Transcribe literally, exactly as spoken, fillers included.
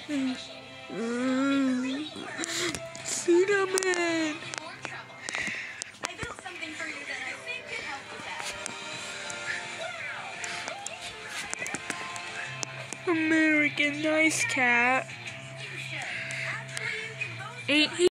Mm. Cinnamon. I built something for you that I think could help with that. American Nice Cat. You should. Actually, you can both Ain't he